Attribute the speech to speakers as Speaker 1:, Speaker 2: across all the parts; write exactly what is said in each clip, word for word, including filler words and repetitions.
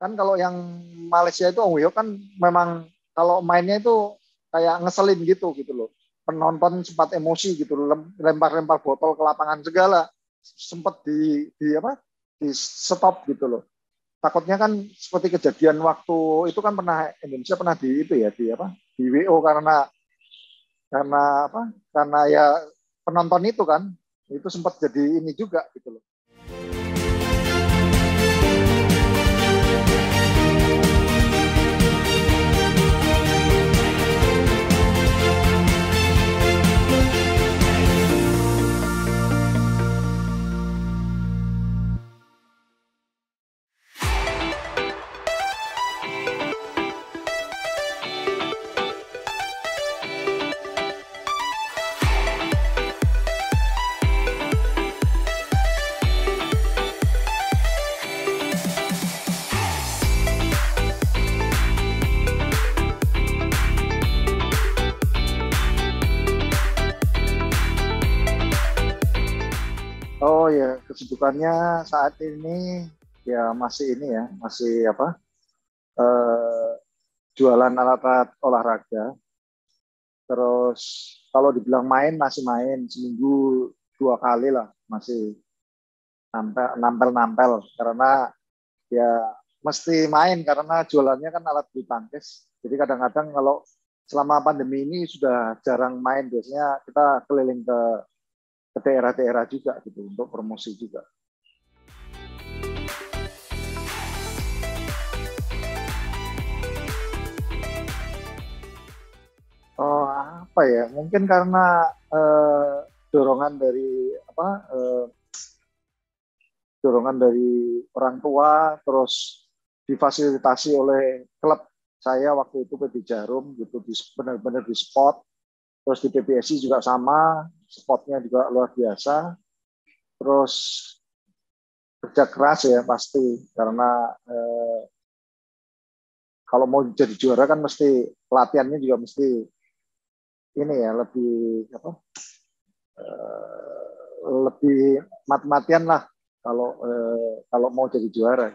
Speaker 1: Kan kalau yang Malaysia itu Ong Wei Hock kan memang kalau mainnya itu kayak ngeselin gitu gitu loh. Penonton sempat emosi gitu, lempar-lempar botol ke lapangan segala, sempat di, di apa? Di stop gitu loh. Takutnya kan seperti kejadian waktu itu kan pernah Indonesia pernah di itu ya di apa? Di W O karena karena apa? Karena ya penonton itu kan itu sempat jadi ini juga gitu loh. Oh ya, kesibukannya saat ini ya masih ini ya, masih apa? Eh, jualan alat-alat olahraga. Terus kalau dibilang main masih main seminggu dua kali lah, masih nampel nampel nampel karena ya mesti main karena jualannya kan alat bulu tangkis. Jadi kadang-kadang kalau selama pandemi ini sudah jarang main, biasanya kita keliling ke ke daerah-daerah juga gitu untuk promosi juga. Oh, apa ya? Mungkin karena eh, dorongan dari apa? Eh, dorongan dari orang tua, terus difasilitasi oleh klub saya waktu itu P B Jarum gitu, benar-benar di spot. Terus di P B S I juga sama, spotnya juga luar biasa. Terus kerja keras ya pasti, karena eh, kalau mau jadi juara kan mesti pelatihannya juga mesti ini ya lebih apa? Eh, lebih mat-matian lah kalau eh, kalau mau jadi juara.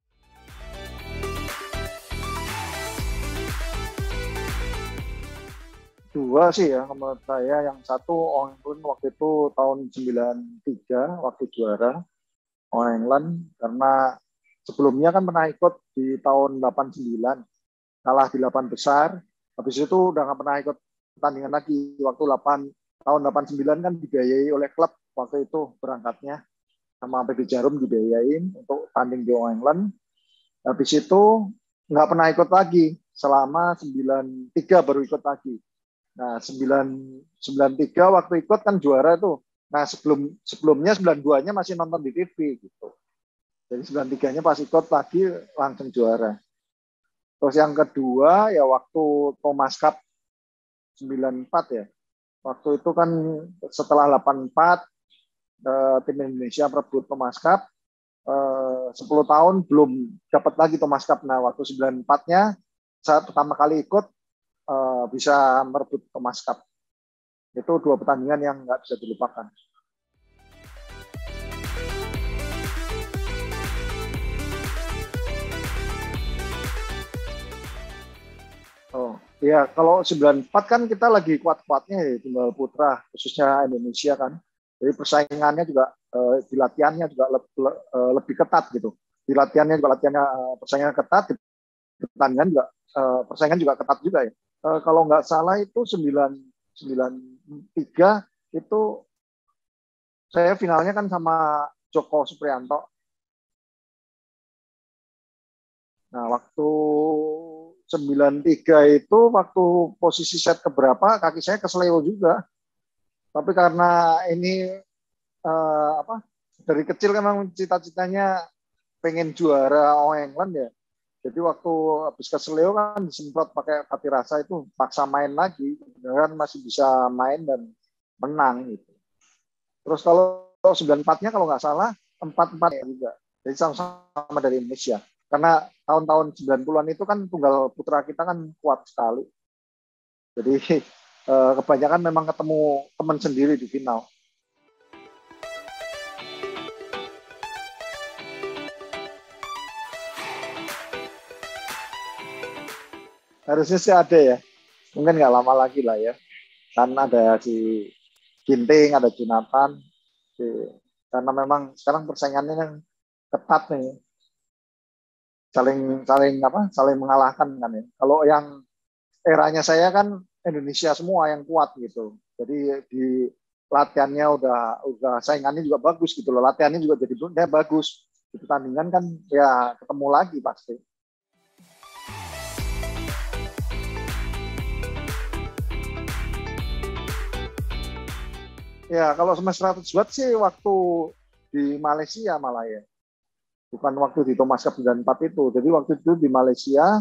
Speaker 1: Dua sih ya menurut saya. Yang satu All England waktu itu tahun sembilan tiga waktu juara All England, karena sebelumnya kan pernah ikut di tahun delapan sembilan, kalah di delapan besar. Habis itu udah nggak pernah ikut pertandingan lagi. Waktu delapan tahun delapan sembilan kan dibiayai oleh klub waktu itu berangkatnya, sama P B Jarum dibiayain untuk tanding di All England. Habis itu nggak pernah ikut lagi selama sembilan tiga baru ikut lagi. Nah, sembilan sembilan tiga waktu ikut kan juara tuh. Nah, sebelum sebelumnya sembilan duanya masih nonton di T V gitu. Jadi sembilan tiganya pas ikut lagi langsung juara. Terus yang kedua ya waktu Thomas Cup sembilan empat ya. Waktu itu kan setelah delapan empat eh, tim Indonesia merebut Thomas Cup, eh, sepuluh tahun belum dapat lagi Thomas Cup. Nah, waktu sembilan empat-nya saat pertama kali ikut Uh, bisa merebut Thomas Cup. Itu dua pertandingan yang nggak bisa dilupakan. Oh, ya kalau sembilan empat kan kita lagi kuat-kuatnya ya tunggal putra, khususnya Indonesia kan. Jadi persaingannya juga uh, di latihannya juga le le uh, lebih ketat gitu. Di latihannya juga latihannya uh, persaingan ketat, di pertandingan juga uh, persaingan juga ketat juga ya. Uh, kalau nggak salah itu sembilan sembilan tiga itu saya finalnya kan sama Joko Supriyanto. Nah, waktu sembilan tiga itu waktu posisi set keberapa kaki saya kesleo juga. Tapi karena ini uh, apa dari kecil kan memang cita-citanya pengen juara All England ya. Jadi waktu habis kesleo kan disemprot pakai pati rasa itu paksa main lagi, kan masih bisa main dan menang gitu. Terus kalau sembilan empat-nya kalau nggak salah empat empat juga. Jadi sama-sama dari Indonesia. Karena tahun-tahun sembilan puluhan itu kan tunggal putra kita kan kuat sekali. Jadi eh, kebanyakan memang ketemu teman sendiri di final. Harusnya sih ada ya. Mungkin nggak lama lagi lah ya. Kan ada si Ginting, ada Jonathan. Si, karena memang sekarang persaingannya yang ketat nih. Saling saling apa? Saling mengalahkan kan ya. Kalau yang eranya saya kan Indonesia semua yang kuat gitu. Jadi di latihannya udah udah saingannya juga bagus gitu loh. Latihannya juga jadi dia bagus. Di pertandingan kan ya ketemu lagi pasti. Ya kalau sama seratus watt sih waktu di Malaysia malah ya. Bukan waktu di Thomas Cup sembilan puluh empat itu. Jadi waktu itu di Malaysia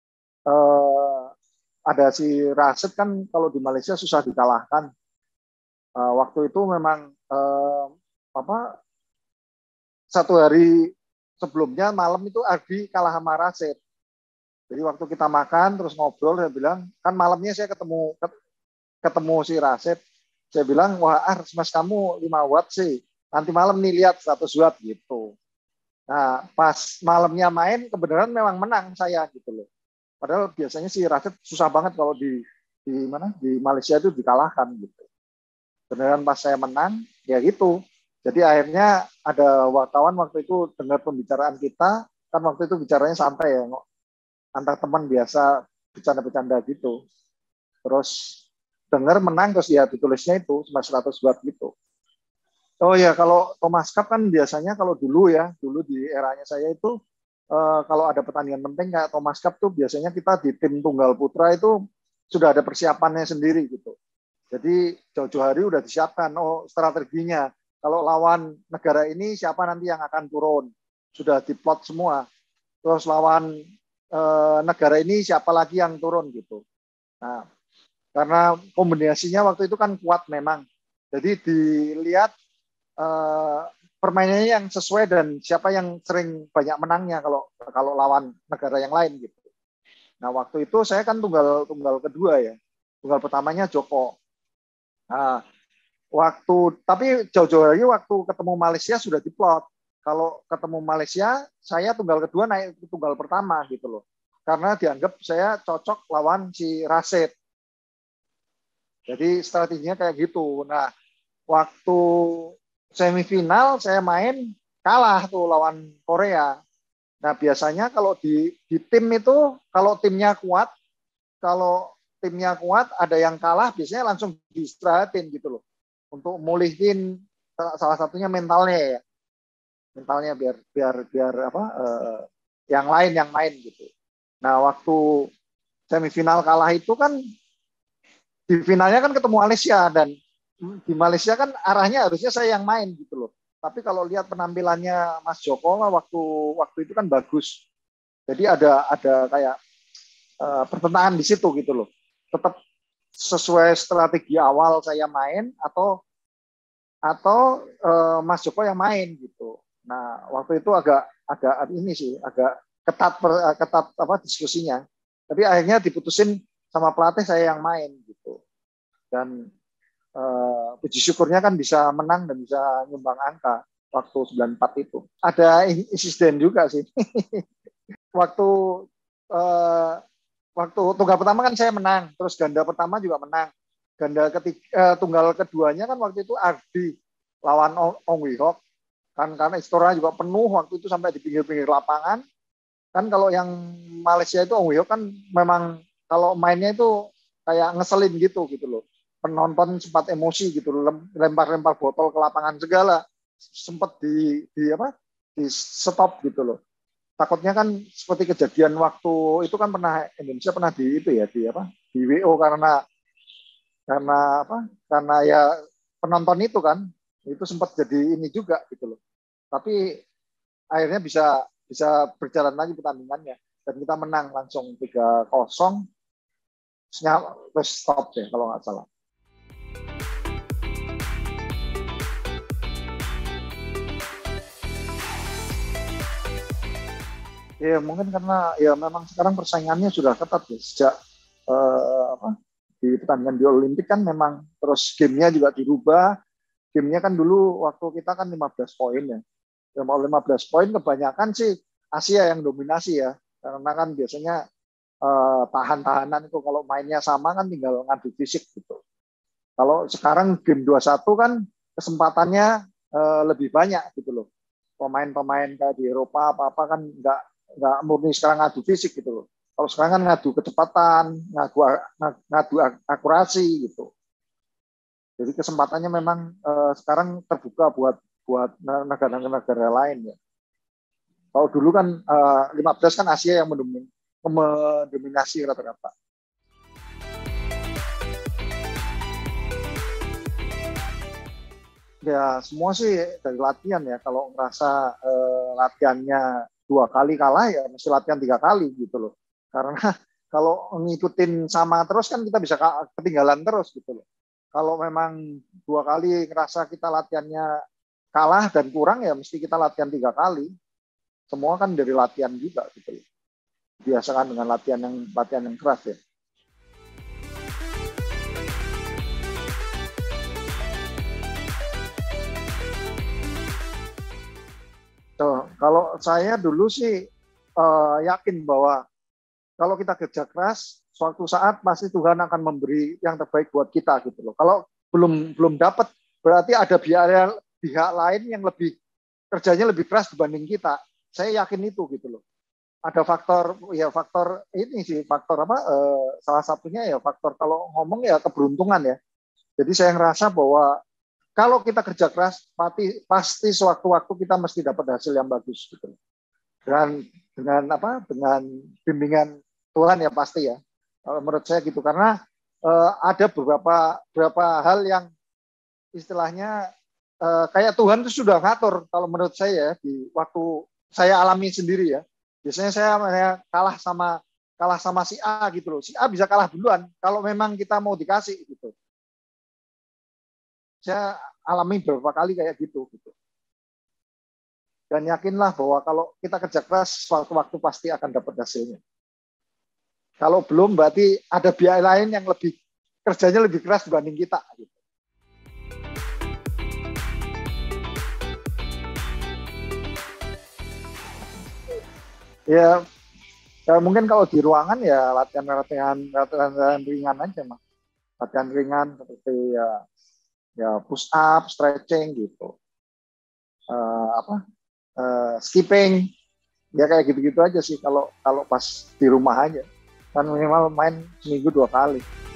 Speaker 1: eh, ada si Rashid kan kalau di Malaysia susah dikalahkan. Uh, waktu itu memang uh, apa satu hari sebelumnya malam itu Ardi kalah sama Rashid. Jadi waktu kita makan terus ngobrol saya bilang kan malamnya saya ketemu ketemu si Rashid. Saya bilang wah ah, mas kamu lima watt sih. Nanti malam nih lihat seratus watt gitu. Nah pas malamnya main kebenaran memang menang saya gitu loh. Padahal biasanya si Rashid susah banget kalau di di mana di Malaysia itu dikalahkan gitu. Beneran pas saya menang ya gitu. Jadi akhirnya ada wartawan waktu itu dengar pembicaraan kita, kan waktu itu bicaranya santai ya, antar teman biasa bercanda-bercanda gitu. Terus dengar menang terus ya ditulisnya itu cuma seratus watt gitu. Oh ya kalau Thomas Cup kan biasanya kalau dulu ya, dulu di eranya saya itu eh, kalau ada pertandingan penting kayak Thomas Cup tuh biasanya kita di tim tunggal putra itu sudah ada persiapannya sendiri gitu. Jadi jauh-jauh hari udah disiapkan, oh strateginya. Kalau lawan negara ini siapa nanti yang akan turun. Sudah diplot semua. Terus lawan e, negara ini siapa lagi yang turun gitu. Nah, karena kombinasinya waktu itu kan kuat memang. Jadi dilihat e, permainannya yang sesuai dan siapa yang sering banyak menangnya kalau kalau lawan negara yang lain gitu. Nah, waktu itu saya kan tunggal tunggal kedua ya. Tunggal pertamanya Joko. Nah, waktu tapi jauh-jauh lagi waktu ketemu Malaysia sudah diplot. Kalau ketemu Malaysia, saya tunggal kedua naik ke tunggal pertama gitu loh. Karena dianggap saya cocok lawan si Rashid. Jadi strateginya kayak gitu. Nah, waktu semifinal saya main kalah tuh lawan Korea. Nah, biasanya kalau di di tim itu kalau timnya kuat, kalau timnya kuat ada yang kalah biasanya langsung diistirahatin gitu loh untuk mulihin salah satunya mentalnya ya mentalnya biar biar biar apa eh, yang lain yang main gitu. Nah waktu semifinal kalah itu kan di finalnya kan ketemu Malaysia dan di Malaysia kan arahnya harusnya saya yang main gitu loh. Tapi kalau lihat penampilannya Mas Joko waktu waktu itu kan bagus. Jadi ada ada kayak uh, pertentangan di situ gitu loh. Tetap sesuai strategi awal saya main atau atau uh, Mas Joko yang main gitu. Nah waktu itu agak agak ini sih agak ketat per, ketat apa diskusinya. Tapi akhirnya diputusin sama pelatih saya yang main gitu. Dan uh, puji syukurnya kan bisa menang dan bisa nyumbang angka waktu sembilan puluh empat itu. Ada insiden juga sih. waktu uh, waktu tunggal pertama kan saya menang, terus ganda pertama juga menang. Ganda ketiga, uh, tunggal keduanya kan waktu itu Ardi lawan Ong Wihok. Kan karena Istora juga penuh waktu itu sampai di pinggir-pinggir lapangan. Kan kalau yang Malaysia itu Ong Wihok kan memang kalau mainnya itu kayak ngeselin gitu gitu loh. Penonton sempat emosi gitu, lempar-lempar botol ke lapangan segala, sempat di, di apa? Di stop gitu loh. Takutnya kan seperti kejadian waktu itu kan pernah Indonesia pernah di itu ya di apa? Di W O karena karena apa? Karena ya penonton itu kan itu sempat jadi ini juga gitu loh. Tapi akhirnya bisa bisa berjalan lagi pertandingannya dan kita menang langsung tiga kosong. Terus stop ya kalau nggak salah. Ya mungkin karena ya memang sekarang persaingannya sudah ketat ya sejak eh, apa, di pertandingan di Olimpik kan memang terus gamenya juga dirubah. Gamenya kan dulu waktu kita kan lima belas poin ya. lima belas poin kebanyakan sih Asia yang dominasi ya. Karena kan biasanya eh, tahan-tahanan itu kalau mainnya sama kan tinggal ngadu fisik gitu. Kalau sekarang game dua puluh satu kan kesempatannya eh, lebih banyak gitu loh. Pemain-pemain kayak di Eropa apa-apa kan nggak nggak murni sekarang ngadu fisik gitu loh. Kalau sekarang kan ngadu kecepatan, ngadu ngadu akurasi gitu. Jadi kesempatannya memang eh, sekarang terbuka buat buat negara-negara lain ya. Kalau dulu kan eh, lima belas kan Asia yang mendominasi rata-rata. Ya semua sih dari latihan ya. Kalau ngerasa eh, latihannya dua kali kalah ya mesti latihan tiga kali gitu loh. Karena kalau ngikutin sama terus kan kita bisa ketinggalan terus gitu loh. Kalau memang dua kali ngerasa kita latihannya kalah dan kurang ya mesti kita latihan tiga kali. Semua kan dari latihan juga gitu loh. Biasakan dengan latihan yang latihan yang keras ya. So, kalau saya dulu sih uh, yakin bahwa kalau kita kerja keras, suatu saat pasti Tuhan akan memberi yang terbaik buat kita gitu loh. Kalau belum belum dapat, berarti ada pihak pihak lain yang lebih kerjanya lebih keras dibanding kita. Saya yakin itu gitu loh. Ada faktor ya faktor ini sih faktor apa? Uh, salah satunya ya faktor kalau ngomong ya keberuntungan ya. Jadi saya ngerasa bahwa kalau kita kerja keras, pasti, pasti sewaktu-waktu kita mesti dapat hasil yang bagus gitu. Dan dengan apa? Dengan bimbingan Tuhan ya pasti ya. Menurut saya gitu karena eh, ada beberapa beberapa hal yang istilahnya eh, kayak Tuhan itu sudah ngatur kalau menurut saya ya, di waktu saya alami sendiri ya. Biasanya saya, saya kalah sama kalah sama si A gitu loh. Si A bisa kalah duluan kalau memang kita mau dikasih gitu. Saya alami beberapa kali kayak gitu, gitu. Dan yakinlah bahwa kalau kita kerja keras, suatu waktu pasti akan dapat hasilnya. Kalau belum, berarti ada pihak lain yang lebih kerjanya lebih keras dibanding kita. Gitu. Ya, ya, mungkin kalau di ruangan ya latihan-latihan latihan ringan aja, Mas. Latihan ringan seperti ya ya push up, stretching gitu, uh, apa, uh, skipping, ya kayak gitu-gitu aja sih kalau kalau pas di rumah aja, kan minimal main seminggu dua kali.